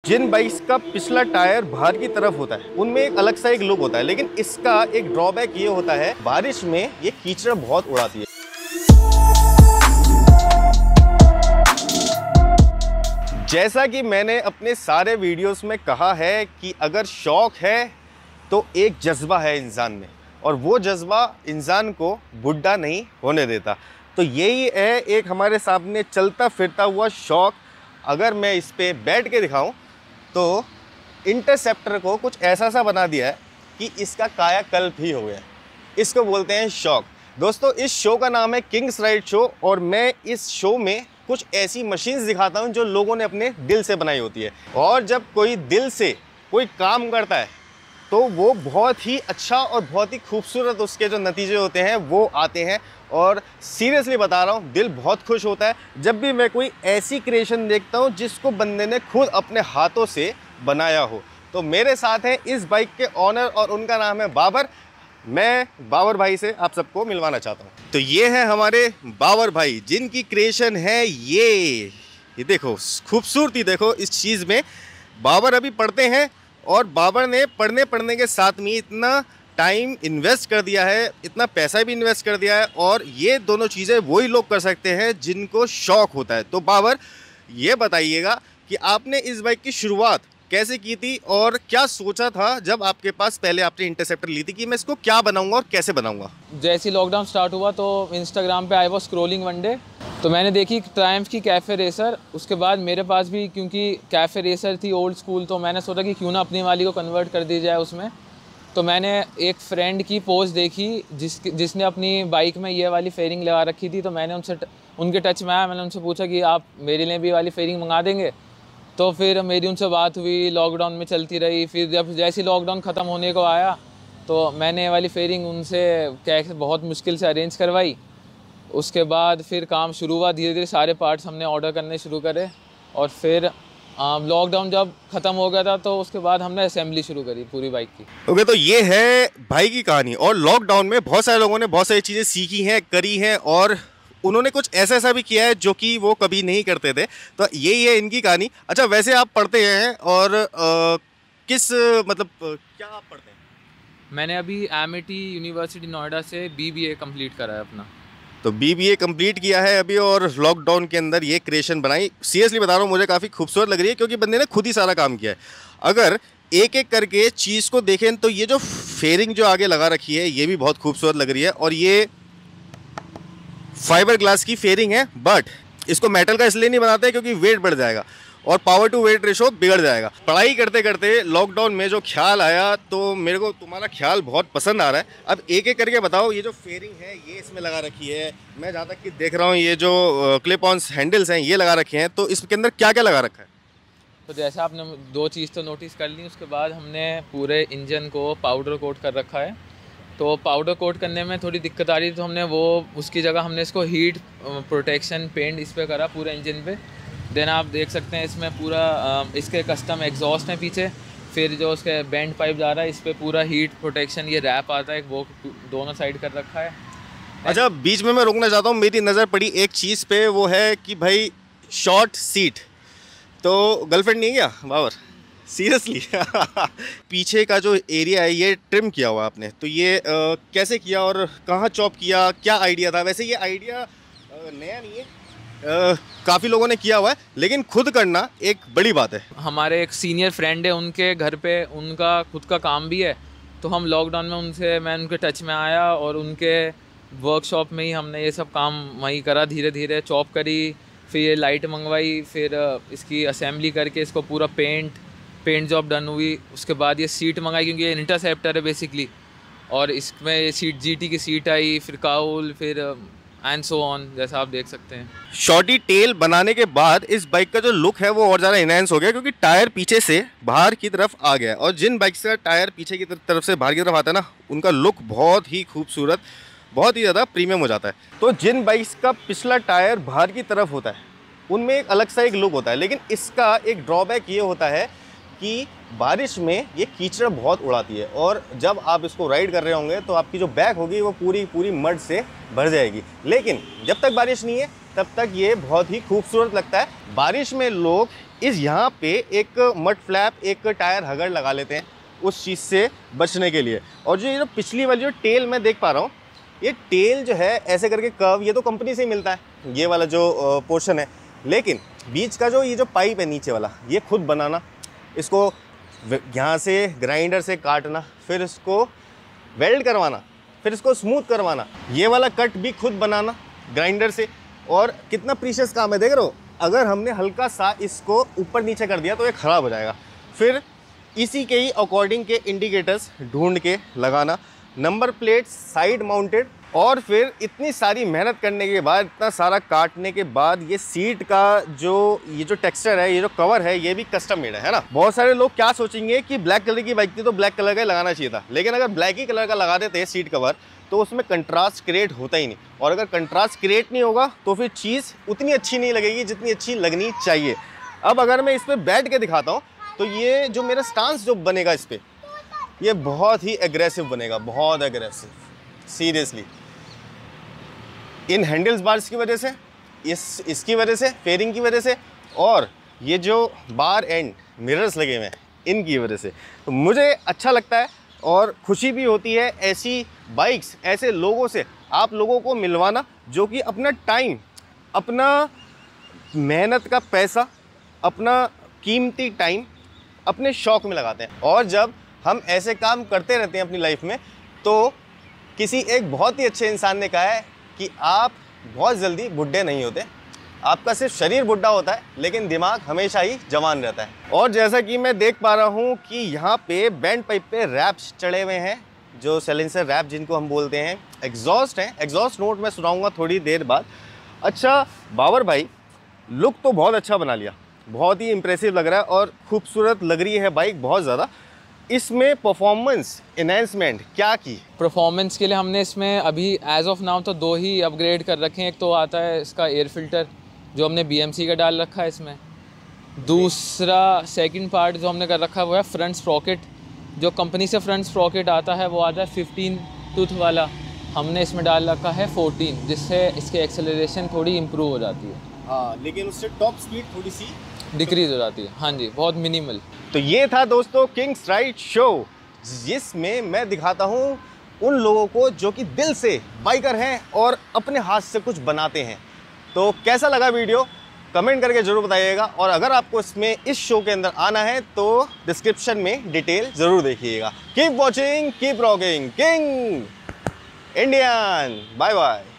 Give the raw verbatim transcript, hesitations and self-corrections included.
जिन bikes का पिछला tyre बाहर की तरफ होता है उनमें एक अलग सा एक लुक होता है, लेकिन इसका एक ड्रॉबैक ये होता है बारिश में ये कीचड़ बहुत उड़ाती है। जैसा कि मैंने अपने सारे वीडियोस में कहा है कि अगर शौक है तो एक जज्बा है इंसान में, और वो जज्बा इंसान को बुढ़ा नहीं होने देता। तो यही है एक हमारे सामने चलता फिरता हुआ शौक। अगर मैं इस पे बैठ के दिखाऊं तो इंटरसेप्टर को कुछ ऐसा सा बना दिया है कि इसका कायाकल्प ही हो गया। इसको बोलते हैं शौक। दोस्तों, इस शो का नाम है किंग्स राइड शो, और मैं इस शो में कुछ ऐसी मशीन्स दिखाता हूं जो लोगों ने अपने दिल से बनाई होती है। और जब कोई दिल से कोई काम करता है तो वो बहुत ही अच्छा और बहुत ही खूबसूरत उसके जो नतीजे होते हैं वो आते हैं। और सीरियसली बता रहा हूँ, दिल बहुत खुश होता है जब भी मैं कोई ऐसी क्रिएशन देखता हूँ जिसको बंदे ने खुद अपने हाथों से बनाया हो। तो मेरे साथ हैं इस बाइक के ऑनर और उनका नाम है बाबर। मैं बाबर भाई से आप सबको मिलवाना चाहता हूँ। तो ये है हमारे बाबर भाई जिनकी क्रिएशन है ये ये देखो, खूबसूरती देखो इस चीज़ में। बाबर अभी पढ़ते हैं और बाबर ने पढ़ने पढ़ने के साथ में इतना टाइम इन्वेस्ट कर दिया है, इतना पैसा भी इन्वेस्ट कर दिया है, और ये दोनों चीज़ें वही लोग कर सकते हैं जिनको शौक़ होता है। तो बाबर, ये बताइएगा कि आपने इस बाइक की शुरुआत कैसे की थी और क्या सोचा था जब आपके पास पहले आपने इंटरसेप्टर ली थी कि मैं इसको क्या बनाऊंगा और कैसे बनाऊंगा? जैसे ही लॉकडाउन स्टार्ट हुआ तो इंस्टाग्राम पे I was scrolling one day, तो मैंने देखी ट्रायम्फ की कैफ़े रेसर। उसके बाद मेरे पास भी क्योंकि कैफ़े रेसर थी ओल्ड स्कूल, तो मैंने सोचा कि क्यों ना अपनी वाली को कन्वर्ट कर दी जाए उसमें। तो मैंने एक फ्रेंड की पोस्ट देखी जिस जिसने अपनी बाइक में ये वाली फेयरिंग लगा रखी थी, तो मैंने उनसे उनके टच में आया। मैंने उनसे पूछा कि आप मेरे लिए भी वाली फेयरिंग मंगा देंगे। तो फिर मेरी उनसे बात हुई, लॉकडाउन में चलती रही। फिर जब जैसे लॉकडाउन ख़त्म होने को आया तो मैंने ये वाली फेयरिंग उनसे कैसे बहुत मुश्किल से अरेंज करवाई। उसके बाद फिर काम शुरू हुआ, धीरे धीरे सारे पार्ट्स हमने ऑर्डर करने शुरू करे। और फिर लॉकडाउन जब ख़त्म हो गया था तो उसके बाद हमने असेंबली शुरू करी पूरी बाइक की। ओके okay, तो ये है भाई की कहानी। और लॉकडाउन में बहुत सारे लोगों ने बहुत सारी चीज़ें सीखी हैं, करी हैं, और उन्होंने कुछ ऐसा ऐसा भी किया है जो कि वो कभी नहीं करते थे। तो यही है इनकी कहानी। अच्छा, वैसे आप पढ़ते हैं और आ, किस मतलब क्या आप पढ़ते हैं? मैंने अभी M I T university Noida से बी बी ए कम्प्लीट करा है अपना। तो बी बी ए कम्प्लीट किया है अभी, और लॉकडाउन के अंदर ये क्रिएशन बनाई। सीरियसली बता रहा हूँ, मुझे काफ़ी खूबसूरत लग रही है क्योंकि बंदे ने खुद ही सारा काम किया है। अगर एक एक करके चीज़ को देखें तो ये जो फेयरिंग जो आगे लगा रखी है ये भी बहुत खूबसूरत लग रही है, और ये फाइबर ग्लास की फेयरिंग है। बट इसको मेटल का इसलिए नहीं बनाते क्योंकि वेट बढ़ जाएगा और पावर टू वेट रेशो बिगड़ जाएगा। पढ़ाई करते करते लॉकडाउन में जो ख्याल आया, तो मेरे को तुम्हारा ख्याल बहुत पसंद आ रहा है। अब एक एक करके बताओ, ये जो फेयरिंग है ये इसमें लगा रखी है, मैं जहाँ तक कि देख रहा हूँ ये जो क्लिप ऑन हैंडल्स हैं ये लगा रखे हैं, तो इसके अंदर क्या क्या लगा रखा है? तो जैसा आपने दो चीज़ तो नोटिस कर ली, उसके बाद हमने पूरे इंजन को पाउडर कोट कर रखा है। तो पाउडर कोट करने में थोड़ी दिक्कत आ रही थी, तो हमने वो उसकी जगह हमने इसको हीट प्रोटेक्शन पेंट इस पर करा पूरे इंजन पे। देन आप देख सकते हैं इसमें पूरा इसके कस्टम एग्जॉस्ट है पीछे। फिर जो उसके बैंड पाइप जा रहा है इस पर पूरा हीट प्रोटेक्शन ये रैप आता है, वो दोनों साइड कर रखा है। अच्छा, बीच में मैं रुकना चाहता हूँ, मेरी नज़र पड़ी एक चीज़ पे, वो है कि भाई शॉर्ट सीट। तो गर्लफ्रेंड नहीं है क्या बाबर? सीरियसली पीछे का जो एरिया है ये ट्रिम किया हुआ आपने, तो ये आ, कैसे किया और कहाँ चॉप किया, क्या आइडिया था? वैसे ये आइडिया नया नहीं है, काफ़ी लोगों ने किया हुआ है, लेकिन खुद करना एक बड़ी बात है। हमारे एक सीनियर फ्रेंड है, उनके घर पे उनका खुद का काम भी है, तो हम लॉकडाउन में उनसे मैं उनके टच में आया और उनके वर्कशॉप में ही हमने ये सब काम वहीं करा। धीरे धीरे चॉप करी, फिर ये लाइट मंगवाई, फिर इसकी असेंबली करके इसको पूरा पेंट पेंट जॉब डन हुई। उसके बाद ये सीट मंगाई क्योंकि ये इंटरसेप्टर है बेसिकली, और इसमें ये सीट जीटी की सीट आई, फिर काउल, फिर एंड सो ऑन, जैसा आप देख सकते हैं। शॉर्टी टेल बनाने के बाद इस बाइक का जो लुक है वो और ज़्यादा इनहेंस हो गया क्योंकि टायर पीछे से बाहर की तरफ आ गया, और जिन बाइक का टायर पीछे की तरफ से बाहर की तरफ आता है ना, उनका लुक बहुत ही खूबसूरत, बहुत ही ज़्यादा प्रीमियम हो जाता है। तो जिन बाइक्स का पिछला टायर बाहर की तरफ होता है उनमें एक अलग सा एक लुक होता है, लेकिन इसका एक ड्रॉबैक ये होता है कि बारिश में ये कीचड़ बहुत उड़ाती है, और जब आप इसको राइड कर रहे होंगे तो आपकी जो बैक होगी वो पूरी पूरी मड से भर जाएगी। लेकिन जब तक बारिश नहीं है तब तक ये बहुत ही खूबसूरत लगता है। बारिश में लोग इस यहाँ पे एक मड फ्लैप, एक टायर हगर लगा लेते हैं उस चीज़ से बचने के लिए। और जो ये जो पिछली वाली जो टेल मैं देख पा रहा हूँ, ये टेल जो है ऐसे करके कर्व, ये तो कंपनी से ही मिलता है, ये वाला जो पोर्शन है। लेकिन बीच का जो ये जो पाइप है नीचे वाला, ये खुद बनाना, इसको यहाँ से ग्राइंडर से काटना, फिर इसको वेल्ड करवाना, फिर इसको स्मूथ करवाना, ये वाला कट भी खुद बनाना ग्राइंडर से। और कितना प्रीशियस काम है, देख रहे हो। अगर हमने हल्का सा इसको ऊपर नीचे कर दिया तो ये ख़राब हो जाएगा। फिर इसी के ही अकॉर्डिंग के इंडिकेटर्स ढूंढ के लगाना, नंबर प्लेट साइड माउंटेड। और फिर इतनी सारी मेहनत करने के बाद, इतना सारा काटने के बाद, ये सीट का जो ये जो टेक्सचर है, ये जो कवर है, ये भी कस्टम मेड है, है ना। बहुत सारे लोग क्या सोचेंगे कि ब्लैक कलर की बाइक थी तो ब्लैक कलर का लगाना चाहिए था, लेकिन अगर ब्लैक ही कलर का लगा देते हैं सीट कवर तो उसमें कंट्रास्ट क्रिएट होता ही नहीं। और अगर कंट्रास्ट क्रिएट नहीं होगा तो फिर चीज़ उतनी अच्छी नहीं लगेगी जितनी अच्छी लगनी चाहिए। अब अगर मैं इस पर बैठ के दिखाता हूँ तो ये जो मेरा स्टांस जो बनेगा इस पर, ये बहुत ही एग्रेसिव बनेगा, बहुत एग्रेसिव, सीरियसली। इन हैंडल्स बार्स की वजह से, इस इसकी वजह से, फेयरिंग की वजह से, और ये जो बार एंड मिरर्स लगे हुए हैं इनकी वजह से, तो मुझे अच्छा लगता है और खुशी भी होती है ऐसी बाइक्स, ऐसे लोगों से आप लोगों को मिलवाना जो कि अपना टाइम, अपना मेहनत का पैसा, अपना कीमती टाइम अपने शौक़ में लगाते हैं। और जब हम ऐसे काम करते रहते हैं अपनी लाइफ में, तो किसी एक बहुत ही अच्छे इंसान ने कहा है कि आप बहुत जल्दी बुढ़े नहीं होते, आपका सिर्फ शरीर बुढ़ा होता है लेकिन दिमाग हमेशा ही जवान रहता है। और जैसा कि मैं देख पा रहा हूँ कि यहाँ पे बैंड पाइप पे रैप्स चढ़े हुए हैं, जो साइलेंसर रैप जिनको हम बोलते हैं, एग्जॉस्ट हैं। एग्जॉस्ट नोट मैं सुनाऊंगा थोड़ी देर बाद। अच्छा बाबर भाई, लुक तो बहुत अच्छा बना लिया, बहुत ही इंप्रेसिव लग रहा है और खूबसूरत लग रही है बाइक बहुत ज़्यादा। इसमें परफॉर्मेंस एनहेंसमेंट क्या की? परफॉर्मेंस के लिए हमने इसमें अभी एज ऑफ नाउ तो दो ही अपग्रेड कर रखे हैं। एक तो आता है इसका एयर फिल्टर जो हमने बी एम सी का डाल रखा है इसमें। दूसरा सेकंड पार्ट जो हमने कर रखा है वो है फ्रंट स्प्रॉकेट। जो कंपनी से फ्रंट स्प्रॉकेट आता है वो आता है फिफ्टीन टूथ वाला, हमने इसमें डाल रखा है फोर्टीन, जिससे इसकी एक्सेलरेशन थोड़ी इम्प्रूव हो जाती है। हाँ, लेकिन उससे टॉप स्पीड थोड़ी सी डिक्रीज हो जाती है। हाँ जी, बहुत मिनिमल। तो ये था दोस्तों किंग्स राइड शो, जिसमें मैं दिखाता हूँ उन लोगों को जो कि दिल से बाइकर हैं और अपने हाथ से कुछ बनाते हैं। तो कैसा लगा वीडियो कमेंट करके जरूर बताइएगा। और अगर आपको इसमें इस शो के अंदर आना है तो डिस्क्रिप्शन में डिटेल जरूर देखिएगा। Keep watching, keep rocking, king Indian. Bye bye.